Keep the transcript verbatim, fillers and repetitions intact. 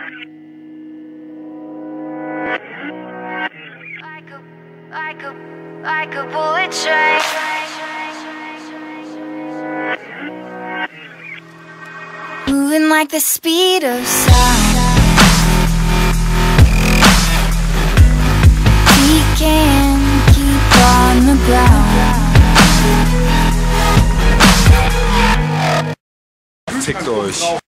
Like a, like a bullet train. Moving like the speed of sound. We can keep on the ground. Fickt euch.